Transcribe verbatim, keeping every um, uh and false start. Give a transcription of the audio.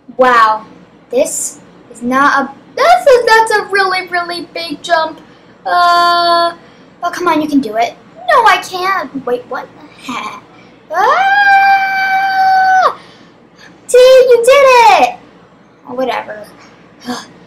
Wow, this is not a, that's a, that's a really, really big jump. Uh, oh, come on, you can do it. No, I can't. Wait, what the heck? Ah! See, you did it! Oh, whatever.